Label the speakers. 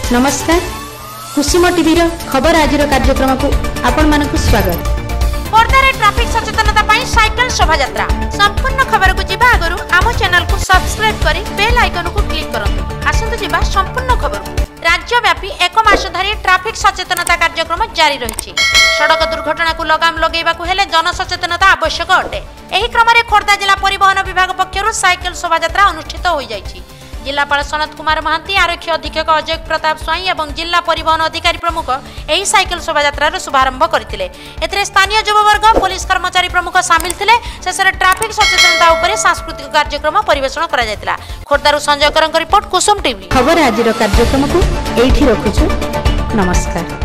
Speaker 1: नमस्कार कुसुम टीवी खबर आज कार्यक्रम को आपण मानक स्वागत।
Speaker 2: खोर्धारे ट्रैफिक सचेतनता पाई साइकिल शोभा यात्रा संपूर्ण खबर को जीवा आगरु आम चैनल को सब्सक्राइब करी बेल आइकन को क्लिक करंतु। आसंतु जीवा संपूर्ण खबर। राज्यव्यापी एक मास धरी ट्रैफिक सचेतनता कार्यक्रम जारी रही। सड़क दुर्घटना को लगाम लगेबाकू हेले जनसचेतनता आवश्यक अटे। एही क्रम में खोर्धा जिला परिवहन विभाग पक्षरु साइकिल शोभा यात्रा अनुष्ठित हो जाइछि। जिलापाल सनत कुमार महांती, आरक्षी अधीक्षक अजय प्रताप स्वाई और जिला परिवहन अधिकारी प्रमुख यही साइकिल शोभा यात्रा शुभारंभ करथिले। एथिरे स्थानीय युववर्ग, पुलिस कर्मचारी प्रमुख सामिल थिले। शेषे ट्रैफिक सचेतनता उपरे सांस्कृतिक कार्यक्रम परिवेषण करा जायतिला। खोर्धारु संजय करंक रिपोर्ट, कुसुम टीवी।
Speaker 1: खबर आज कार्यक्रम को एठी रखुछु। नमस्कार।